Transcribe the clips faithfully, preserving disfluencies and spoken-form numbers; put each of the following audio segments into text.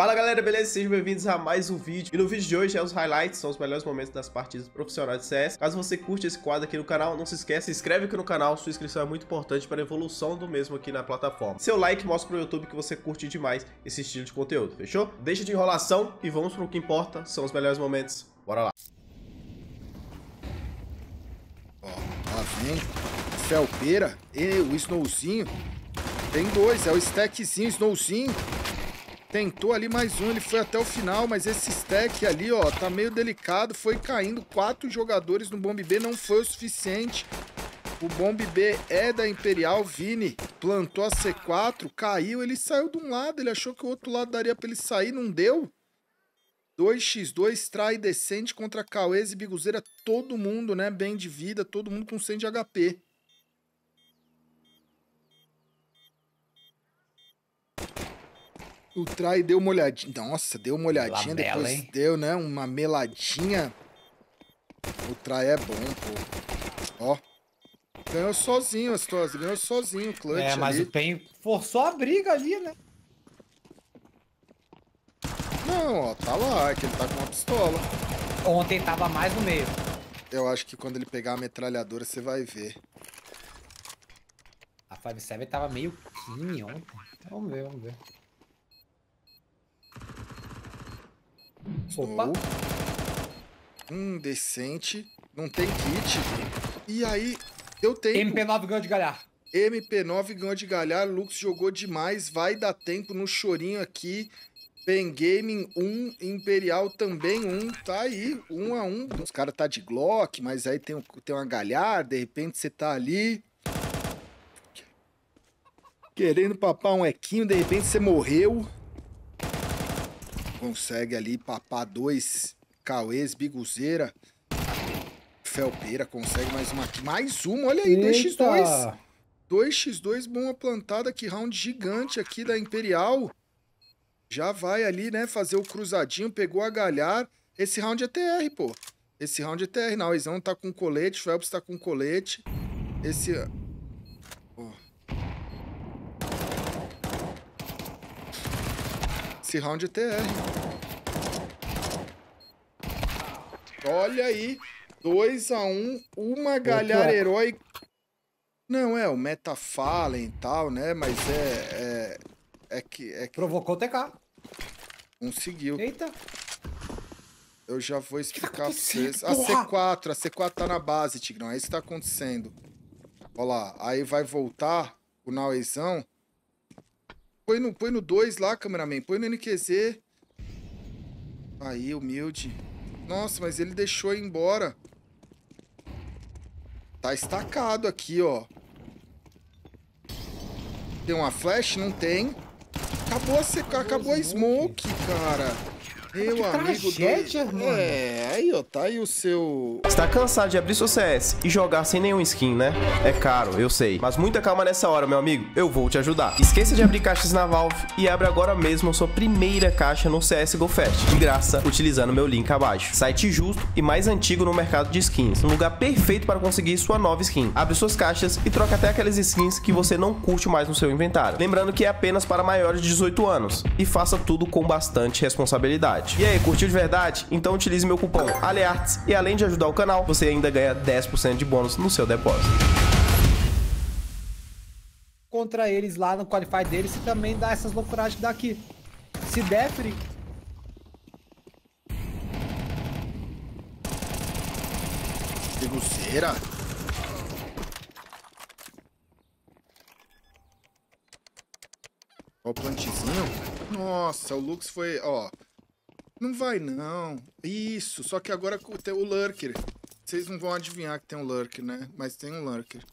Fala galera, beleza? Sejam bem-vindos a mais um vídeo. E no vídeo de hoje é os highlights, são os melhores momentos das partidas profissionais de C S. Caso você curte esse quadro aqui no canal, não se esqueça, se inscreve aqui no canal, sua inscrição é muito importante para a evolução do mesmo aqui na plataforma. Seu like mostra pro YouTube que você curte demais esse estilo de conteúdo, fechou? Deixa de enrolação e vamos pro que importa, são os melhores momentos. Bora lá. Ó, lá vem. Felpeira. E o Snowzinho. Tem dois, é o stackzinho, Snowzinho. Tentou ali mais um, ele foi até o final, mas esse stack ali, ó, tá meio delicado, foi caindo. Quatro jogadores no Bomb B, não foi o suficiente. O Bomb B é da Imperial, Vini plantou a C quatro, caiu, ele saiu de um lado, ele achou que o outro lado daria pra ele sair, não deu. dois contra dois, trai decente contra Cauês e Biguzeira, todo mundo, né, bem de vida, todo mundo com cem de H P. O Trai deu uma olhadinha. Nossa, deu uma olhadinha. Labela, depois hein? Deu, né? Uma meladinha. O Trai é bom, pô. Ó. Ganhou sozinho as tuas. Ganhou sozinho o clutch. É, mas ali. O Pen forçou a briga ali, né? Não, ó. Tá lá. É que ele tá com uma pistola. Ontem tava mais no meio. Eu acho que quando ele pegar a metralhadora, você vai ver. A cinco sete tava meio quine ontem. Vamos ver, vamos ver. Opa. Hum, decente. Não tem kit. E aí, deu tempo. M P nove ganhou de galhar. M P nove ganhou de galhar. Lux jogou demais. Vai dar tempo no chorinho aqui. Pen Gaming um. Imperial também um. Tá aí, um a um. Os caras tá de Glock, mas aí tem, um, tem uma galhar. De repente você tá ali querendo papar um equinho. De repente você morreu. Consegue ali papar dois Cauês, Biguzeira. Felpeira consegue mais uma aqui. Mais uma, olha aí, dois contra dois. dois contra dois, boa plantada. Que round gigante aqui da Imperial. Já vai ali, né, fazer o cruzadinho. Pegou a galhar. Esse round é T R, pô. Esse round é T R. Não, o Izão tá com colete. O Phelps tá com colete. Esse... Oh. Esse round é T R. Olha aí. dois a um. Uma galhar herói. Não, é o Metafallen e tal, né? Mas é... É, é, que, é que... Provocou o T K. Conseguiu. Eita. Eu já vou explicar pra vocês. A C quatro. A C quatro tá na base, Tigrão. É isso que tá acontecendo. Olha lá. Aí vai voltar o Nauezão. Põe no, põe no dois lá, cameraman. Põe no N Q Z. Aí, humilde. Nossa, mas ele deixou ir embora. Tá estacado aqui, ó. Tem uma flash? Não tem. Acabou a, seca... Acabou a smoke, cara. Meu amigo do... É, aí ó, tá aí o seu... Está cansado de abrir seu C S e jogar sem nenhum skin, né? É caro, eu sei. Mas muita calma nessa hora, meu amigo. Eu vou te ajudar. Esqueça de abrir caixas na Valve e abre agora mesmo a sua primeira caixa no C S G O Fest, de graça, utilizando o meu link abaixo. Site justo e mais antigo no mercado de skins. Um lugar perfeito para conseguir sua nova skin. Abre suas caixas e troca até aquelas skins que você não curte mais no seu inventário. Lembrando que é apenas para maiores de dezoito anos. E faça tudo com bastante responsabilidade. E aí, curtiu de verdade? Então utilize meu cupom ALEARTS e além de ajudar o canal, você ainda ganha dez por cento de bônus no seu depósito. Contra eles lá no Qualify deles e também dá essas loucuragens daqui. Se der, Free. Biguzeira. Ó o plantezinho. Nossa, o Lux foi, ó. Não vai, não. Isso, só que agora tem o Lurker. Vocês não vão adivinhar que tem um Lurker, né? Mas tem um Lurker.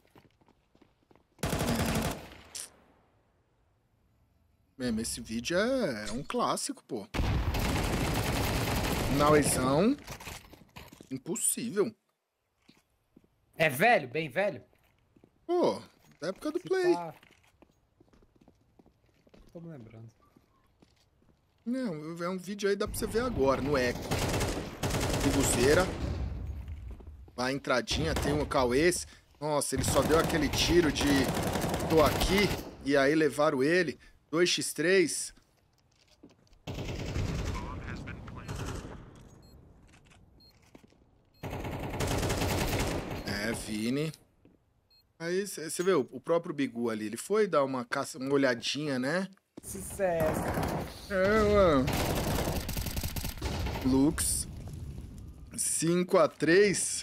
É. Mesmo, esse vídeo é, é um clássico, pô. Nauezão. Impossível. É velho? Bem velho? Pô, da época do Play. Tá... Tô me lembrando. Não, é um vídeo aí, dá pra você ver agora, no Eco. Biguzeira. Vai entradinha, tem um Cauês. Nossa, ele só deu aquele tiro de tô aqui. E aí levaram ele. dois contra três. É, Vini. Aí você vê, o próprio Bigu ali, ele foi dar uma, caça, uma olhadinha, né? Sucesso. É, mano. Lux. cinco a três.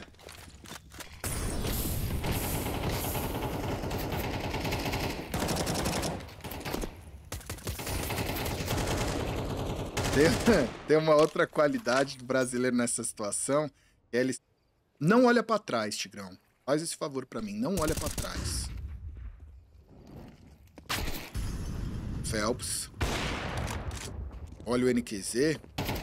Tem, tem uma outra qualidade do brasileiro nessa situação, que é ele não olha pra trás, Tigrão. Faz esse favor pra mim, não olha pra trás. Phelps. Olha o N Q Z.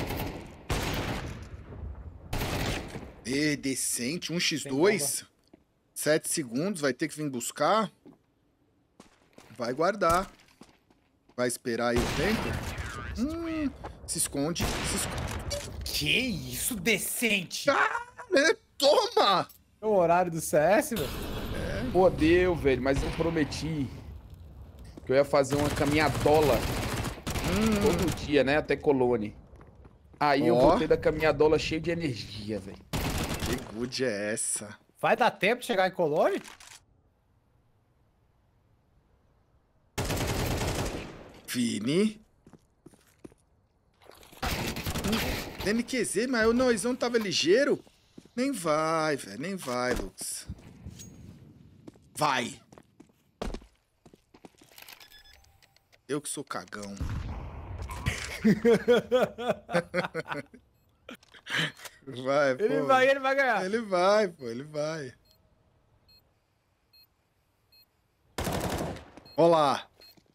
E decente, um por dois. sete segundos, vai ter que vir buscar. Vai guardar. Vai esperar aí o tempo. Hum, se esconde, se esconde. Que isso, decente! Ah, né? Toma! É o horário do C S, velho? É. Pô, deu, velho, mas eu prometi que eu ia fazer uma caminhadola hum. todo dia, né? Até Colônia. Aí oh. eu voltei da caminhadola cheio de energia, velho. Que good é essa? Vai dar tempo de chegar em Colônia? Vini. N Q Z, mas o Noizão tava ligeiro. Nem vai, velho. Nem vai, Lux. Vai. Eu que sou cagão. Vai, pô. Ele vai, ele vai ganhar. Ele vai, pô. Ele vai. Olá.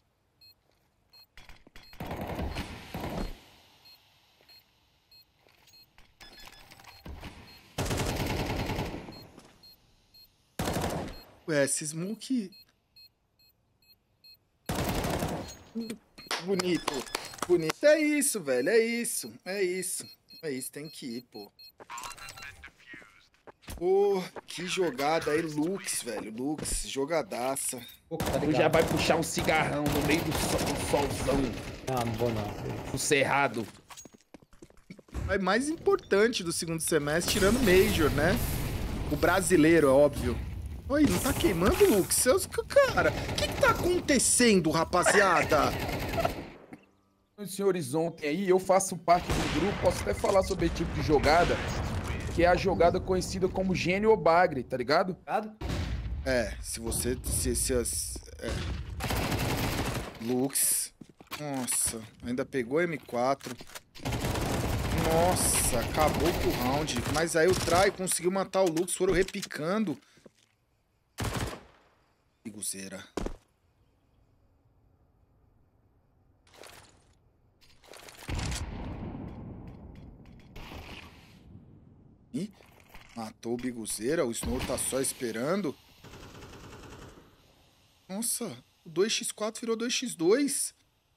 Ué, esse smoke... Bonito. Bonito. É isso, velho. É isso. É isso. É isso. Tem que ir, pô. Pô, que jogada aí. Lux, velho. Lux. Jogadaça. Pô, tá tu já vai puxar um cigarrão no meio do, sol, do solzão. Não, não vou não. O cerrado. É mais importante do segundo semestre, tirando o Major, né? O brasileiro, é óbvio. Oi, não tá queimando, Lux? Seus... Cara, o que que tá acontecendo, rapaziada? Esse horizonte aí, eu faço parte do grupo, posso até falar sobre esse tipo de jogada, que é a jogada conhecida como gênio ou bagre, tá ligado? É, se você... Se, se, se, é. Lux. Nossa, ainda pegou M quatro. Nossa, acabou com o round. Mas aí o Trai conseguiu matar o Lux, foram repicando. Biguzeira. Ih, matou o Biguzeira. O Snow tá só esperando. Nossa, o dois por quatro virou dois por dois.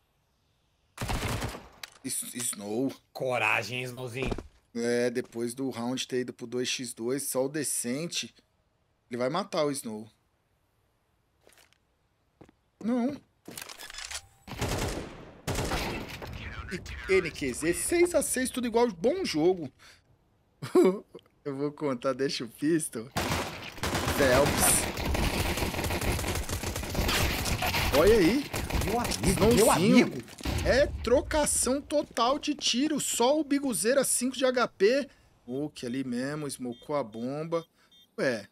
Snow. Coragem, Snowzinho. É, depois do round ter ido pro dois por dois, só o decente. Ele vai matar o Snow. Não. N Q Z, seis a seis, tudo igual, bom jogo. Eu vou contar, deixa o pistol. Phelps. Olha aí. Meu amigo, meu amigo. É trocação total de tiro. Só o Biguzeira cinco de H P. O que ali mesmo, smocou a bomba. Ué.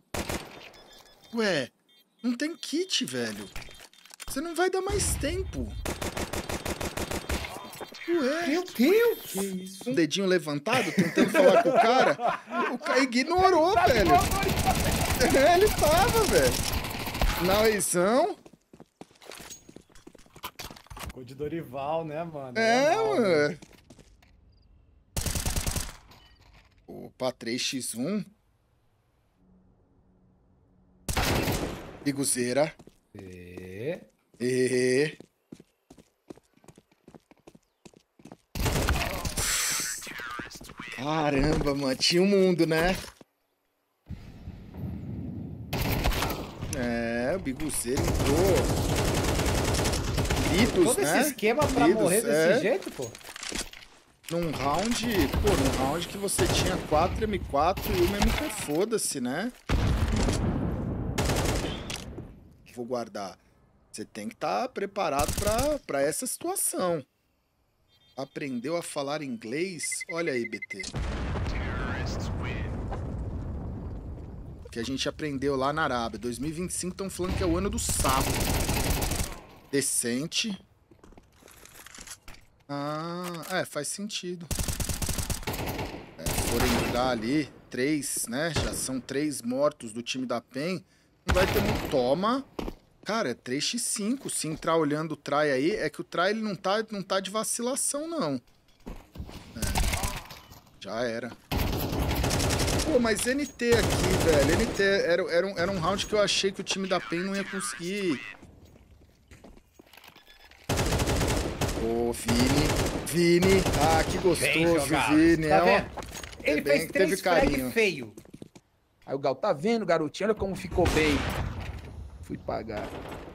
Ué. Não tem kit, velho. Você não vai dar mais tempo. Ué. Meu Deus. Que isso? Um dedinho levantado, tentando falar com o cara. O cara ignorou, velho. É, ele tava, velho. Naizão. Ficou de Dorival, né, mano? É, é mal, mano. Opa, três por um. Biguzeira. E... E... Caramba, mano. Tinha um mundo, né? É, o Biguzeira entrou. Lidos, todo né? esse esquema pra Lidos, morrer desse é. jeito, pô? Num round... Pô, num round que você tinha quatro M quatro e uma M K, foda-se, né? vou guardar. Você tem que estar preparado pra, pra essa situação. Aprendeu a falar inglês? Olha aí, B T. Que a gente aprendeu lá na Arábia. dois mil e vinte e cinco estão falando que é o ano do sapo. Decente. Ah, é, faz sentido. É, se forem jogar ali, três, né? Já são três mortos do time da P E N. Não vai ter muito. Toma. Cara, é três por cinco. Se entrar olhando o try aí, é que o try ele não tá, não tá de vacilação, não. É, já era. Pô, mas N T aqui, velho. N T era, era, um, era um round que eu achei que o time da P E N não ia conseguir. Ô, Vini. Vini. Ah, que gostoso, Vini. Tá ó, vendo? Ele é bem fez que teve três frag carinho. feio. Aí o Gal, tá vendo, garotinho? Olha como ficou bem. Fui pagar.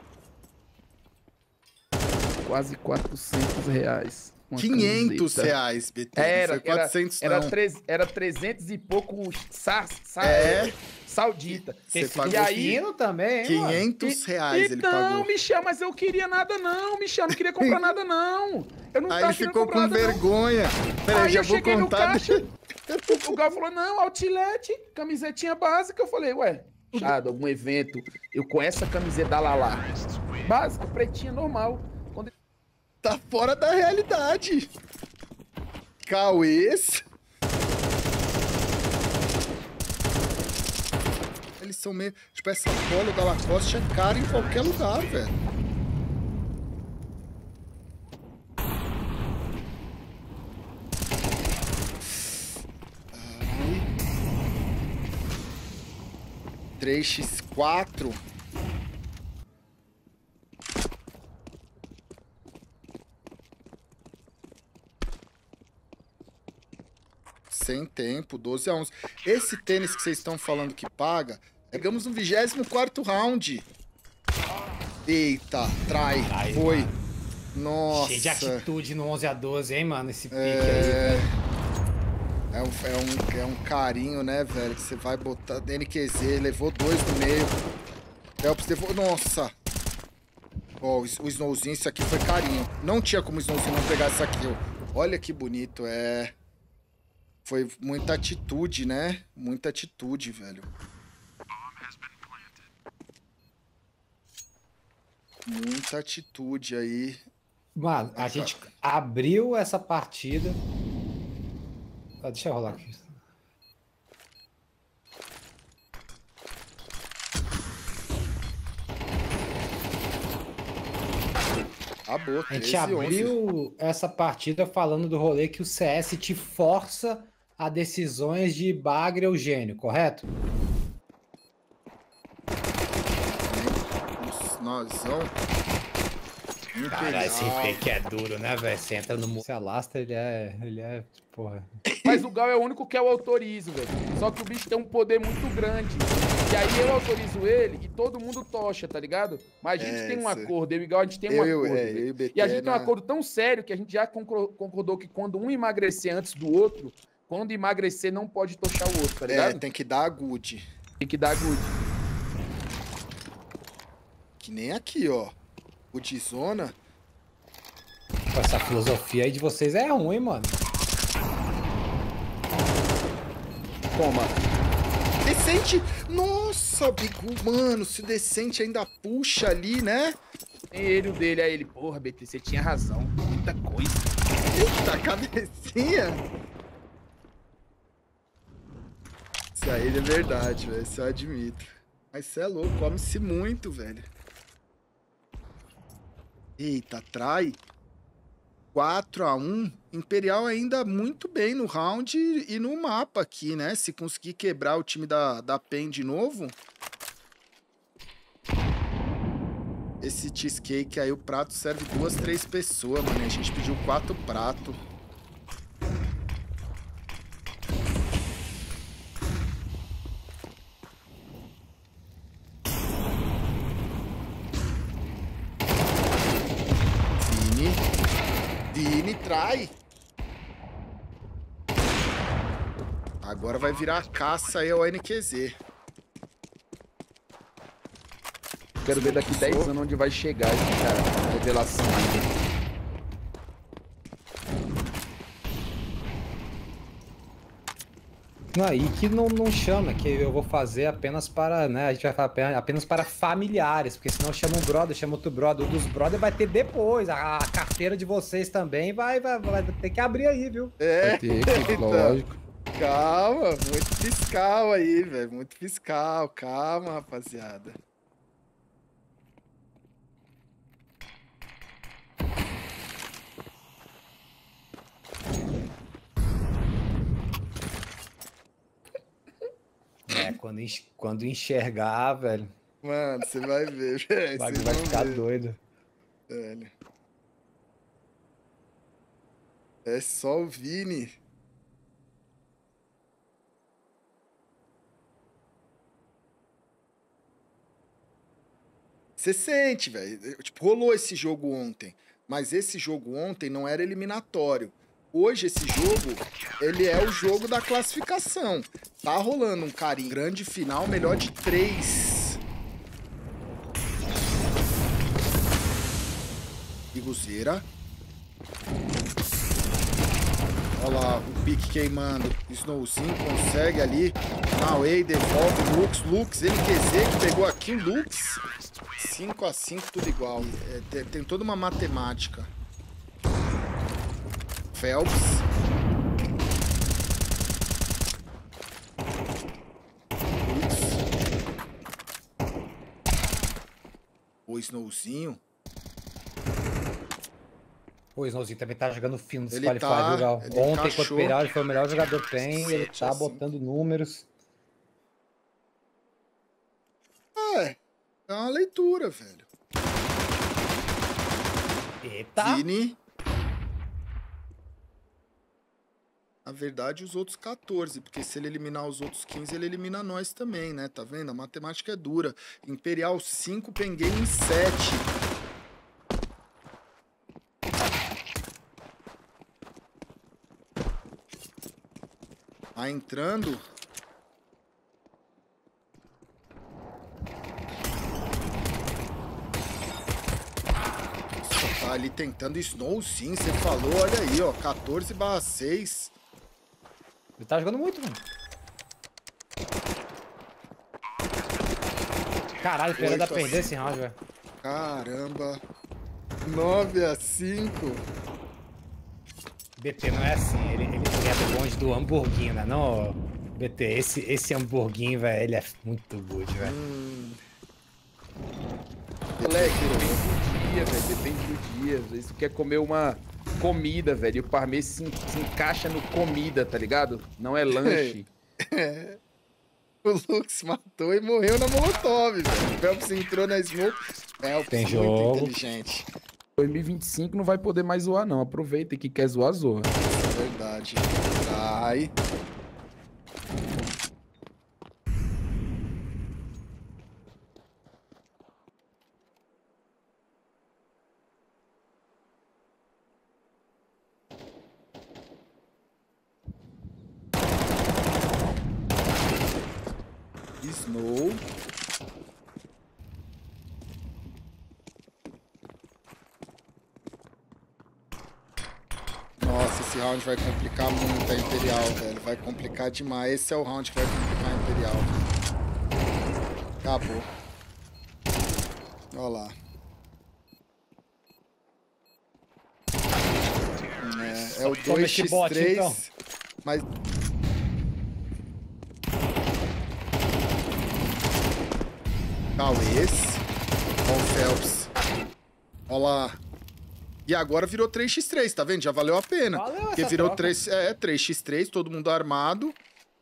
Quase quatrocentos reais. Uma quinhentos camiseta. reais, B T. Era, não foi quatrocentos, era, não. era, treze, era trezentos e pouco sa, sa, É. saudita. Você Esse pagou e aí, fino também, hein, mano? quinhentos reais ele então, pagou. Michel, mas eu queria nada não, Michel, não queria comprar nada não. Eu não Aí tava ele querendo ficou comprar com nada, não. vergonha. Peraí, Aí já eu vou cheguei contar. no caixa, o, o Gal falou, não, outlet, camisetinha básica. Eu falei, ué, chado, algum evento, eu com essa camiseta da Lala, básica, pretinha, normal. Quando... Tá fora da realidade. Cauês. Eles são meio... Tipo, essa polo da Lacoste é cara em qualquer lugar, velho. Ai. três por quatro. Sem tempo, doze a onze. Esse tênis que vocês estão falando que paga, pegamos no vigésimo quarto round. Eita, trai. Ai, Foi. mano. Nossa. Cheio de atitude no onze a doze, hein, mano? Esse pique aí. É... É, um, é, um, é um carinho, né, velho? Que você vai botar. N Q Z, levou dois no meio. Delps levou. Nossa! Ó, oh, o Snowzinho, isso aqui foi carinho. Não tinha como o Snowzinho não pegar essa kill. Olha que bonito, é. Foi muita atitude, né? Muita atitude, velho. Muita atitude aí. Mano, a gente abriu essa partida. Ah, deixa eu rolar aqui. Acabou, A gente treze e onze. abriu essa partida falando do rolê que o C S te força a decisões de bagre ou gênio, correto? Nozão. Cara, esse pique é duro, né, velho? Você entra no... Se alastra, ele é... Ele é... Porra. Mas o Gal é o único que eu autorizo, velho. Só que o bicho tem um poder muito grande. E aí eu autorizo ele e todo mundo tocha, tá ligado? Mas a gente É, tem um isso. acordo, eu e o Gal, a gente tem um Eu, acordo. é, velho. eu e o B T E a gente tem um na- acordo tão sério que a gente já concor- concordou que quando um emagrecer antes do outro, quando emagrecer não pode tochar o outro, tá É, ligado? tem que dar a good. Tem que dar good. Que nem aqui, ó. Godzona. Essa filosofia aí de vocês é ruim, mano. Toma. Decente. Nossa, Bigu, mano, se o Decente ainda puxa ali, né? Tem ele, o dele, aí ele, porra, B T, você tinha razão. Muita coisa. Eita, cabecinha. Isso aí é verdade, velho. Isso eu admito. Mas você é louco, come-se muito, velho. Eita, trai. quatro a um. Imperial ainda muito bem no round e no mapa aqui, né? Se conseguir quebrar o time da, da P E N de novo. Esse cheesecake aí, o prato serve duas, três pessoas, mano. A gente pediu quatro pratos. Vini. Vini trai. Agora vai virar a caça aí ao N Q Z. Quero ver daqui dez anos onde vai chegar esse cara. A revelação aí. Não, e que não, não chama, que eu vou fazer apenas para, né, a gente vai falar apenas para familiares, porque senão chama um brother, chama outro brother, o dos brother vai ter depois, a, a carteira de vocês também vai, vai, vai ter que abrir aí, viu? É, vai ter que, então, lógico. Calma, muito fiscal aí, velho, muito fiscal, calma, rapaziada. É, quando, enx- quando enxergar, velho, Mano, você vai ver, velho. vai, vocês vai vão ficar ver, doido. velho. É só o Vini. Você sente, velho. Tipo, rolou esse jogo ontem. Mas esse jogo ontem não era eliminatório. Hoje, esse jogo, ele é o jogo da classificação. Tá rolando um carinho. Grande final, melhor de três. Iguzeira. Olha lá, o pique queimando. Snowzinho consegue ali. Mauei devolve o Lux. Lux, N Q Z que pegou aqui o Lux. cinco a cinco, tudo igual. É, tem, tem toda uma matemática. Phelps. Lux. O Snowzinho. O Snowzinho também tá jogando fino nesse Ele Qualify, tá, viu, Gal? ele Ontem, encaixou. contra o Peral, ele foi o melhor jogador PEN, ele sete tá a cinco. botando números. É, é uma leitura, velho. Eita! Vini. Na verdade, os outros quatorze, porque se ele eliminar os outros quinze, ele elimina nós também, né? Tá vendo? A matemática é dura. Imperial cinco, Pen Game sete. Tá entrando. Tá ali tentando Snow, sim, você falou, olha aí, ó, quatorze barra seis. Ele tá jogando muito, mano. Caralho, o Pereira dá Oito a perder cinco. esse round, velho. Caramba. nove a cinco. B T não é assim, ele, ele entra longe do hamburguinho, né? Não, B T, esse, esse hamburguinho, velho, ele é muito good, velho. Hum. Moleque, depende do dia, velho. Depende do dia. Às vezes tu quer comer uma comida, velho. E o parmê se, se encaixa no comida, tá ligado? Não é lanche. É. O Lux matou e morreu na Molotov, velho. O Phelps entrou na Smoke. Phelps, Tem muito jogo. inteligente. dois mil e vinte e cinco não vai poder mais zoar, não. Aproveita que quer zoar, zoa. É verdade. Ai. Snow. Nossa, esse round vai complicar muito a Imperial, velho. Vai complicar demais. Esse é o round que vai complicar a Imperial. Acabou. Olha lá. É, é o Toma dois esse por bote, três, então. mas... Talvez. Ó o Phelps. Olha lá. E agora virou três por três, tá vendo? Já valeu a pena. Valeu Porque essa virou troca. três, é, três por três, todo mundo armado.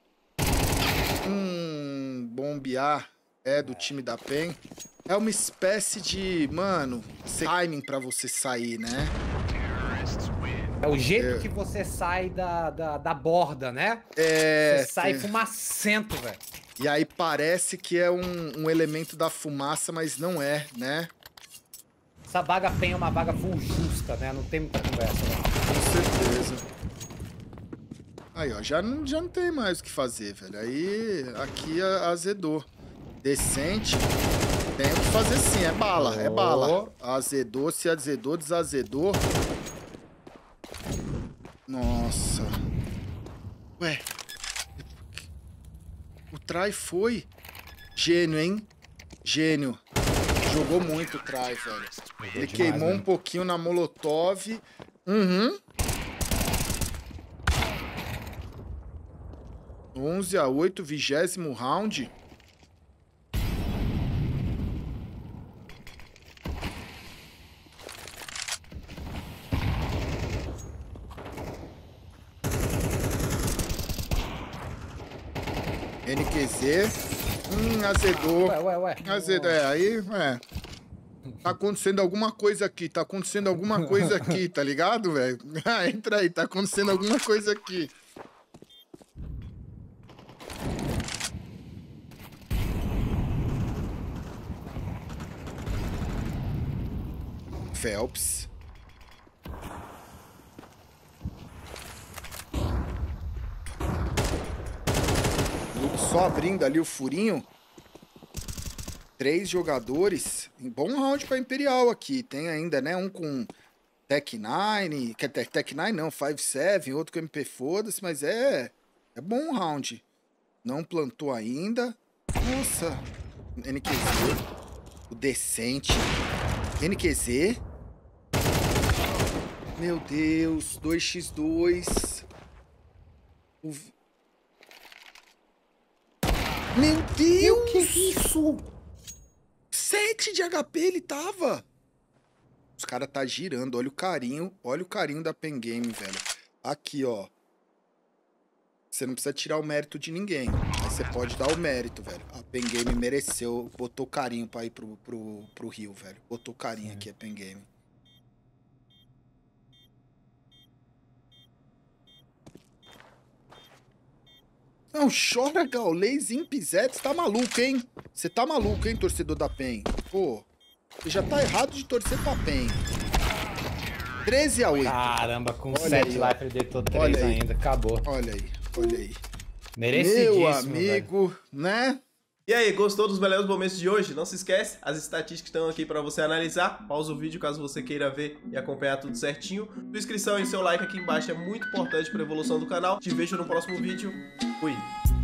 Hum, bombear é do time da PEN. É uma espécie de, mano, timing pra você sair, né? É o jeito É. que você sai da, da, da borda, né? É. Você sai tem- fumacento, velho. E aí parece que é um, um elemento da fumaça, mas não é, né? Essa vaga PEN é uma vaga full justa, né? Não tem muita conversa, né? Com certeza. Aí, ó, já não, já não tem mais o que fazer, velho. Aí, aqui a- azedou. Decente. Tem que fazer sim, é bala, oh. é bala. Azedou, se azedou, desazedou. Nossa. Ué. O try foi. Gênio, hein? Gênio. Jogou muito o try, velho. Ele demais, queimou, né? Um pouquinho na Molotov. Uhum. onze a oito, vigésimo round. N Q Z. Hum, azedou. Ué, ué, ué. Azedou, é, aí, é. Tá acontecendo alguma coisa aqui, tá acontecendo alguma coisa aqui, tá ligado, velho? Entra aí, tá acontecendo alguma coisa aqui. Phelps. Só abrindo ali o furinho. Três jogadores. Bom round pra Imperial aqui. Tem ainda, né? Um com Tech nove. Quer dizer, Tech nove não, cinco sete. Outro com M P foda-se, mas é... É bom round. Não plantou ainda. Nossa. N Q Z. O decente. N Q Z. Meu Deus. dois contra dois. O... Meu Deus! Que é isso? sete de H P ele tava. Os caras tá girando. Olha o carinho. Olha o carinho da Pen Game, velho. Aqui, ó. Você não precisa tirar o mérito de ninguém. Mas você pode dar o mérito, velho. A Pen Game mereceu. Botou carinho pra ir pro, pro, pro Rio, velho. Botou carinho aqui a Pen Game. Não, chora, Gaules, Impizet, você tá maluco, hein? Você tá maluco, hein, torcedor da Pen? Pô, você já tá errado de torcer pra Pen. treze a oito. Caramba, com sete life ele deitou três ainda, acabou. Olha aí, olha aí. Merecidíssimo, meu amigo, velho. Né? E aí, gostou dos belos momentos de hoje? Não se esquece, as estatísticas estão aqui pra você analisar. Pausa o vídeo caso você queira ver e acompanhar tudo certinho. Sua inscrição e seu like aqui embaixo é muito importante pra evolução do canal. Te vejo no próximo vídeo. Fui!